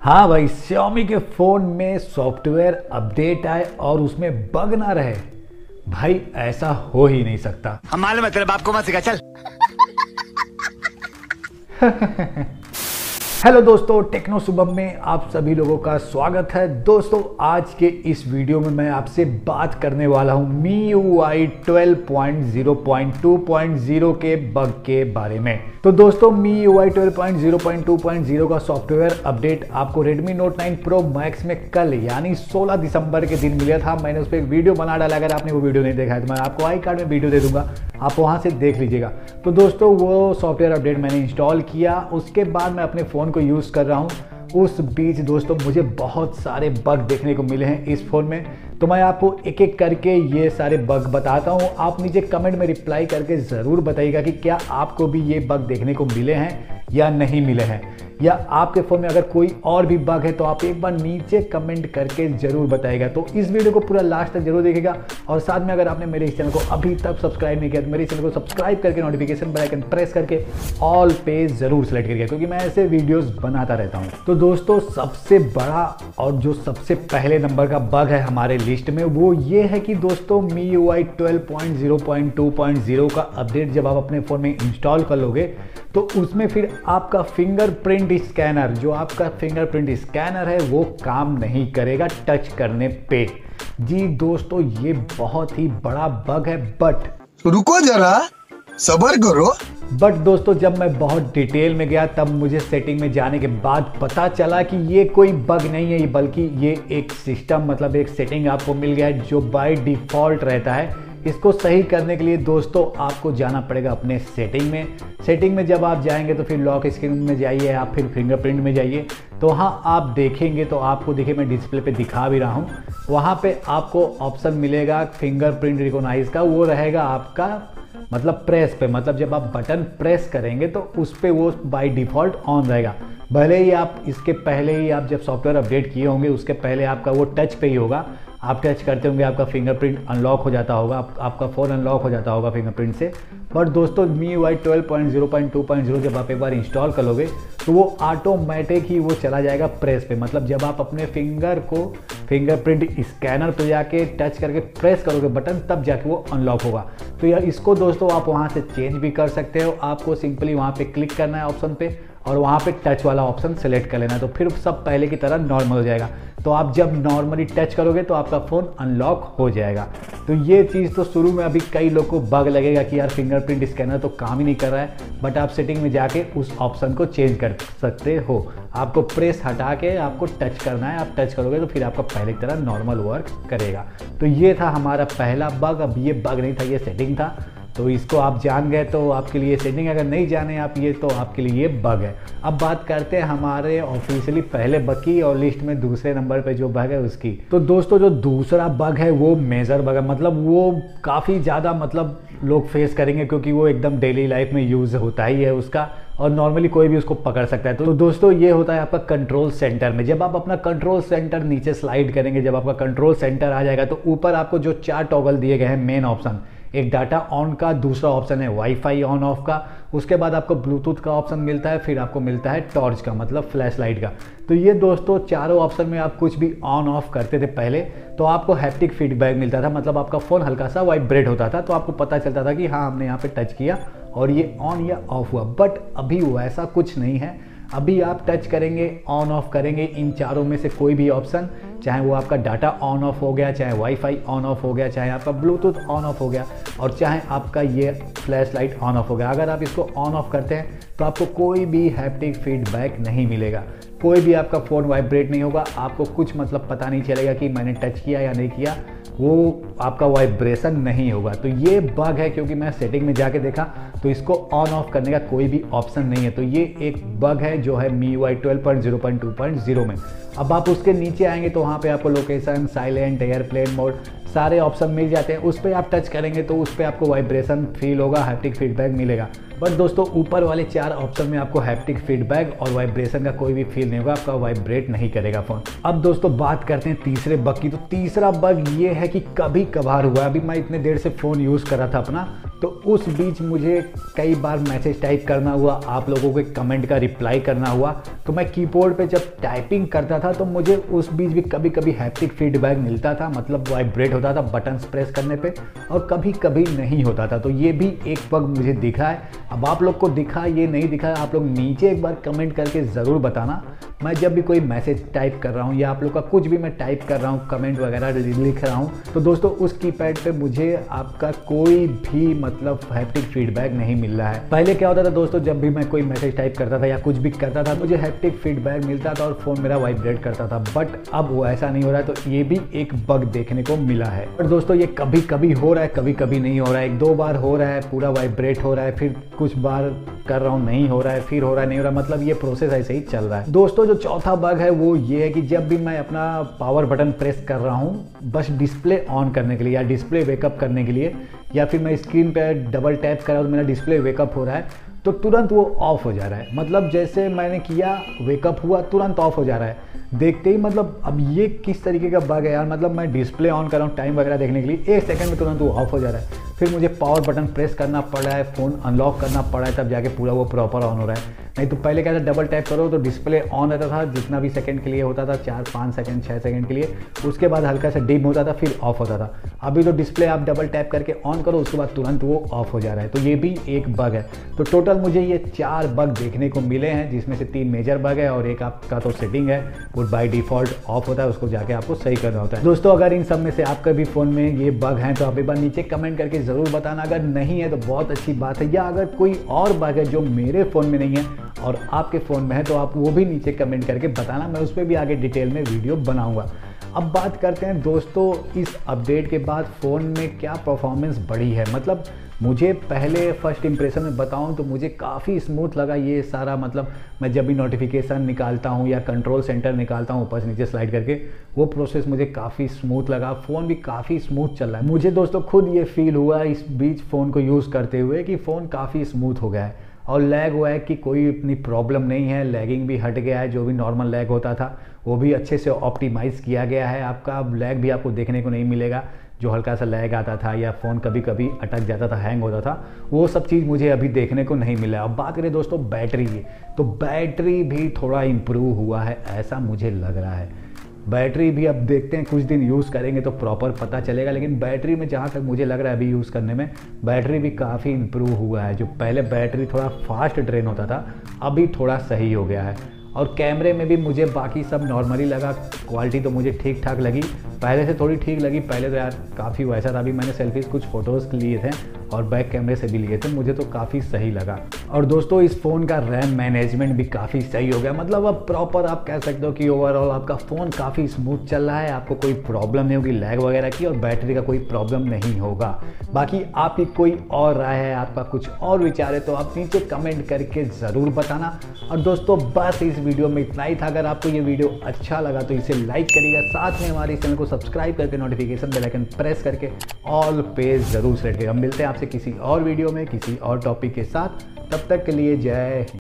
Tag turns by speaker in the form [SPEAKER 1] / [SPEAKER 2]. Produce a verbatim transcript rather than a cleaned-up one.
[SPEAKER 1] हाँ भाई, Xiaomi के फ़ोन में सॉफ्टवेयर अपडेट आए और उसमें बग ना रहे। भाई ऐसा हो ही नहीं सकता।
[SPEAKER 2] हम मालूम है तेरे बाप को मत सिखा, चल।
[SPEAKER 1] हेलो दोस्तों, टेक्नो शुभम में आप सभी लोगों का स्वागत है। दोस्तों आज के इस वीडियो में मैं आपसे बात करने वाला हूं M I U I twelve point zero point two point zero के बग के बारे में। तो दोस्तों M I U I twelve point zero point two point zero का सॉफ्टवेयर अपडेट आपको Redmi Note nine Pro Max में कल यानी सोलह दिसंबर के दिन मिला था। मैंने उस पर एक वीडियो बना डाला। अगर आपने वो वीडियो नहीं देखा है तो मैं आपको आई कार्ड में वीडियो दे दूंगा, आप वहां से देख लीजिएगा। तो दोस्तों वो सॉफ्टवेयर अपडेट मैंने इंस्टॉल किया, उसके बाद मैं अपने फ़ोन को यूज़ कर रहा हूँ। उस बीच दोस्तों मुझे बहुत सारे बग देखने को मिले हैं इस फ़ोन में, तो मैं आपको एक एक करके ये सारे बग बताता हूँ। आप नीचे कमेंट में रिप्लाई करके ज़रूर बताइएगा कि क्या आपको भी ये बग देखने को मिले हैं या नहीं मिले हैं, या आपके फ़ोन में अगर कोई और भी बग है तो आप एक बार नीचे कमेंट करके ज़रूर बताइएगा। तो इस वीडियो को पूरा लास्ट तक जरूर देखिएगा, और साथ में अगर आपने मेरे इस चैनल को अभी तक सब्सक्राइब नहीं किया तो मेरे चैनल को सब्सक्राइब करके नोटिफिकेशन बेल आइकन प्रेस करके ऑल पे ज़रूर सेलेक्ट करिएगा, क्योंकि मैं ऐसे वीडियोज़ बनाता रहता हूँ। तो दोस्तों सबसे बड़ा और जो सबसे पहले नंबर का बग है हमारे लिस्ट में वो ये है कि दोस्तों M I U I twelve point zero point two point zero का अपडेट जब आप अपने फ़ोन में इंस्टॉल कर लोगे तो उसमें फिर आपका फिंगरप्रिंट स्कैनर, जो आपका फिंगरप्रिंट स्कैनर है वो काम नहीं करेगा टच करने पे। जी दोस्तों ये बहुत ही बड़ा बग है, बट
[SPEAKER 3] रुको जरा सब्र करो।
[SPEAKER 1] बट दोस्तों जब मैं बहुत डिटेल में गया तब मुझे सेटिंग में जाने के बाद पता चला कि ये कोई बग नहीं है, बल्कि ये एक सिस्टम मतलब एक सेटिंग आपको मिल गया है जो बाय डिफ़ॉल्ट रहता है। इसको सही करने के लिए दोस्तों आपको जाना पड़ेगा अपने सेटिंग में। सेटिंग में जब आप जाएंगे तो फिर लॉक स्क्रीन में जाइए, आप फिर फिंगरप्रिंट में जाइए, तो वहाँ आप देखेंगे तो आपको देखिए मैं डिस्प्ले पे दिखा भी रहा हूँ, वहाँ पे आपको ऑप्शन मिलेगा फिंगरप्रिंट रिकॉग्नाइज का। वो रहेगा आपका मतलब प्रेस पे, मतलब जब आप बटन प्रेस करेंगे तो उस पर वो बाय डिफ़ॉल्ट ऑन रहेगा। भले ही आप इसके पहले ही आप जब सॉफ्टवेयर अपडेट किए होंगे उसके पहले आपका वो टच पे ही होगा, आप टच करते होंगे आपका फिंगरप्रिंट अनलॉक हो जाता होगा, आप, आपका फ़ोन अनलॉक हो जाता होगा फिंगरप्रिंट से। बट दोस्तों M I U I twelve point zero point two point zero जब आप एक बार इंस्टॉल कर लोगे तो वो ऑटोमेटिक ही वो चला जाएगा प्रेस पे, मतलब जब आप अपने फिंगर को फिंगरप्रिंट स्कैनर पे जाके टच करके प्रेस करोगे बटन तब जाके वो अनलॉक होगा। तो यार इसको दोस्तों आप वहाँ से चेंज भी कर सकते हो। आपको सिंपली वहाँ पे क्लिक करना है ऑप्शन पे और वहाँ पे टच वाला ऑप्शन सेलेक्ट कर लेना है, तो फिर सब पहले की तरह नॉर्मल हो जाएगा। तो आप जब नॉर्मली टच करोगे तो आपका फ़ोन अनलॉक हो जाएगा। तो ये चीज़ तो शुरू में अभी कई लोग को बग लगेगा कि यार फिंगरप्रिंट स्कैनर तो काम ही नहीं कर रहा है, बट आप सेटिंग में जाके उस ऑप्शन को चेंज कर सकते हो। आपको प्रेस हटा के आपको टच करना है, आप टच करोगे तो फिर आपका पहले की तरह नॉर्मल वर्क करेगा। तो ये था हमारा पहला बग। अब ये बग नहीं था, ये सेटिंग था, तो इसको आप जान गए तो आपके लिए सेटिंग, अगर नहीं जाने आप ये तो आपके लिए ये बग है। अब बात करते हैं हमारे ऑफिशियली पहले बग की, और लिस्ट में दूसरे नंबर पे जो बग है उसकी। तो दोस्तों जो दूसरा बग है वो मेजर बग है, मतलब वो काफ़ी ज़्यादा मतलब लोग फेस करेंगे क्योंकि वो एकदम डेली लाइफ में यूज़ होता ही है उसका, और नॉर्मली कोई भी उसको पकड़ सकता है। तो दोस्तों ये होता है आपका कंट्रोल सेंटर में। जब आप अपना कंट्रोल सेंटर नीचे स्लाइड करेंगे, जब आपका कंट्रोल सेंटर आ जाएगा तो ऊपर आपको जो चार टॉगल दिए गए हैं मेन ऑप्शन, एक डाटा ऑन का, दूसरा ऑप्शन है वाईफाई ऑन ऑफ का, उसके बाद आपको ब्लूटूथ का ऑप्शन मिलता है, फिर आपको मिलता है टॉर्च का मतलब फ्लैश लाइट का। तो ये दोस्तों चारों ऑप्शन में आप कुछ भी ऑन ऑफ करते थे पहले तो आपको हैप्टिक फीडबैक मिलता था, मतलब आपका फ़ोन हल्का सा वाइब्रेट होता था, तो आपको पता चलता था कि हाँ हमने यहाँ पे टच किया और ये ऑन या ऑफ हुआ। बट अभी वैसा कुछ नहीं है। अभी आप टच करेंगे, ऑन ऑफ करेंगे, इन चारों में से कोई भी ऑप्शन, चाहे वो आपका डाटा ऑन ऑफ हो गया, चाहे वाईफाई ऑन ऑफ हो गया, चाहे आपका ब्लूटूथ ऑन ऑफ हो गया, और चाहे आपका ये फ्लैश लाइट ऑन ऑफ हो गया, अगर आप इसको ऑन ऑफ करते हैं तो आपको कोई भी हैप्टिक फीडबैक नहीं मिलेगा, कोई भी आपका फ़ोन वाइब्रेट नहीं होगा, आपको कुछ मतलब पता नहीं चलेगा कि मैंने टच किया या नहीं किया, वो आपका वाइब्रेशन नहीं होगा। तो ये बग है, क्योंकि मैं सेटिंग में जाके देखा तो इसको ऑन ऑफ करने का कोई भी ऑप्शन नहीं है। तो ये एक बग है जो है M I U I twelve point zero point two point zero में। अब आप उसके नीचे आएंगे तो वहाँ पे आपको लोकेशन, साइलेंट, एयरप्लेन मोड सारे ऑप्शन मिल जाते हैं। उस पर आप टच करेंगे तो उस पर आपको वाइब्रेशन फील होगा, हैप्टिक फीडबैक मिलेगा। बट दोस्तों ऊपर वाले चार ऑप्शन में आपको हैप्टिक फीडबैक और वाइब्रेशन का कोई भी फील नहीं होगा, आपका वाइब्रेट नहीं करेगा फ़ोन। अब दोस्तों बात करते हैं तीसरे बग की। तो तीसरा बग ये है कि कभी कभार हुआ, अभी मैं इतने देर से फ़ोन यूज़ कर रहा था अपना, तो उस बीच मुझे कई बार मैसेज टाइप करना हुआ, आप लोगों के कमेंट का रिप्लाई करना हुआ। तो मैं कीबोर्ड पे जब टाइपिंग करता था तो मुझे उस बीच भी कभी कभी हैप्टिक फीडबैक मिलता था, मतलब वाइब्रेट होता था बटन्स प्रेस करने पे, और कभी कभी नहीं होता था। तो ये भी एक बग मुझे दिखा है। अब आप लोग को दिखा ये नहीं दिखा, आप लोग नीचे एक बार कमेंट करके ज़रूर बताना। मैं जब भी कोई मैसेज टाइप कर रहा हूँ या आप लोग का कुछ भी मैं टाइप कर रहा हूँ, कमेंट वगैरह लिख रहा हूँ, तो दोस्तों उस कीपैड पे मुझे आपका कोई भी मतलब हैप्टिक फीडबैक नहीं मिल रहा है। पहले क्या होता था दोस्तों, जब भी मैं कोई मैसेज टाइप करता था या कुछ भी करता था मुझे हैप्टिक फीडबैक मिलता था और फ़ोन मेरा वाइब्रेट करता था, बट अब वो ऐसा नहीं हो रहा है। तो ये भी एक बग देखने को मिला है। और दोस्तों ये कभी कभी हो रहा है, कभी कभी नहीं हो रहा है। एक दो बार हो रहा है पूरा वाइब्रेट हो रहा है, फिर कुछ बार कर रहा हूँ नहीं हो रहा है, फिर हो रहा है नहीं हो रहा है, मतलब ये प्रोसेस ऐसे ही चल रहा है। दोस्तों जो चौथा बग है वो ये है कि जब भी मैं अपना पावर बटन प्रेस कर रहा हूँ बस डिस्प्ले ऑन करने के लिए या डिस्प्ले वेकअप करने के लिए, या फिर मैं स्क्रीन पे डबल टैप कर रहा हूँ तो मेरा डिस्प्ले वेकअप हो रहा है, तो तुरंत वो ऑफ हो जा रहा है। मतलब जैसे मैंने किया वेकअप हुआ तुरंत ऑफ हो जा रहा है देखते ही। मतलब अब ये किस तरीके का बग है यार, मतलब मैं डिस्प्ले ऑन कर रहा हूँ टाइम वगैरह देखने के लिए, एक सेकंड में तुरंत वो ऑफ हो जा रहा है। फिर मुझे पावर बटन प्रेस करना पड़ रहा है, फ़ोन अनलॉक करना पड़ रहा है, तब जाके पूरा वो प्रॉपर ऑन हो रहा है। नहीं तो पहले क्या था, डबल टैप करो तो डिस्प्ले ऑन रहता था जितना भी सेकंड के लिए होता था, चार पाँच सेकंड छः सेकंड के लिए, उसके बाद हल्का सा डिम होता था फिर ऑफ होता था। अभी तो डिस्प्ले आप डबल टैप करके ऑन करो उसके बाद तुरंत वो ऑफ हो जा रहा है। तो ये भी एक बग है। तो टोटल मुझे ये चार बग देखने को मिले हैं, जिसमें से तीन मेजर बग है और एक आपका तो सेटिंग है वो बाय डिफ़ॉल्ट ऑफ होता है, उसको जाके आपको सही करना होता है। दोस्तों अगर इन सब में से आपका भी फ़ोन में ये बग हैं तो आप एक बार नीचे कमेंट करके ज़रूर बताना। अगर नहीं है तो बहुत अच्छी बात है, या अगर कोई और बग है जो मेरे फ़ोन में नहीं है और आपके फ़ोन में है तो आप वो भी नीचे कमेंट करके बताना, मैं उस पर भी आगे डिटेल में वीडियो बनाऊंगा। अब बात करते हैं दोस्तों इस अपडेट के बाद फ़ोन में क्या परफॉर्मेंस बढ़ी है। मतलब मुझे पहले फर्स्ट इंप्रेशन में बताऊं तो मुझे काफ़ी स्मूथ लगा ये सारा, मतलब मैं जब भी नोटिफिकेशन निकालता हूं या कंट्रोल सेंटर निकालता हूं ऊपर से नीचे स्लाइड करके, वो प्रोसेस मुझे काफ़ी स्मूथ लगा। फ़ोन भी काफ़ी स्मूथ चल रहा है। मुझे दोस्तों खुद ये फील हुआ इस बीच फ़ोन को यूज़ करते हुए कि फ़ोन काफ़ी स्मूथ हो गया है और लैग हुआ है कि कोई इतनी प्रॉब्लम नहीं है, लैगिंग भी हट गया है, जो भी नॉर्मल लैग होता था वो भी अच्छे से ऑप्टिमाइज़ किया गया है। आपका अब लैग भी आपको देखने को नहीं मिलेगा, जो हल्का सा लैग आता था या फ़ोन कभी कभी अटक जाता था, हैंग होता था, वो सब चीज़ मुझे अभी देखने को नहीं मिला। अब बात करें दोस्तों बैटरी की, तो बैटरी भी थोड़ा इम्प्रूव हुआ है ऐसा मुझे लग रहा है। बैटरी भी अब देखते हैं, कुछ दिन यूज़ करेंगे तो प्रॉपर पता चलेगा, लेकिन बैटरी में जहाँ तक मुझे लग रहा है अभी यूज़ करने में बैटरी भी काफ़ी इम्प्रूव हुआ है। जो पहले बैटरी थोड़ा फास्ट ड्रेन होता था अभी थोड़ा सही हो गया है। और कैमरे में भी मुझे बाकी सब नॉर्मली लगा, क्वालिटी तो मुझे ठीक ठाक लगी, पहले से थोड़ी ठीक लगी। पहले तो यार काफ़ी वैसा था, अभी मैंने सेल्फीज कुछ फ़ोटोज़ लिए थे और बैक कैमरे से भी लिए थे, मुझे तो काफ़ी सही लगा। और दोस्तों इस फ़ोन का रैम मैनेजमेंट भी काफ़ी सही हो गया, मतलब अब प्रॉपर आप कह सकते हो कि ओवरऑल आपका फ़ोन काफ़ी स्मूथ चल रहा है, आपको कोई प्रॉब्लम नहीं होगी लैग वगैरह की, और बैटरी का कोई प्रॉब्लम नहीं होगा। बाकी आपकी कोई और राय है, आपका कुछ और विचार है तो आप नीचे कमेंट करके ज़रूर बताना। और दोस्तों बस इस वीडियो में इतना ही था। अगर आपको ये वीडियो अच्छा लगा तो इसे लाइक करिएगा, साथ में हमारे चैनल को सब्सक्राइब करके नोटिफिकेशन बेल आइकन प्रेस करके ऑल पेज जरूर सेलेक्ट करिएगा। हम मिलते हैं आपसे किसी और वीडियो में किसी और टॉपिक के साथ, तब तक के लिए जय हिंद।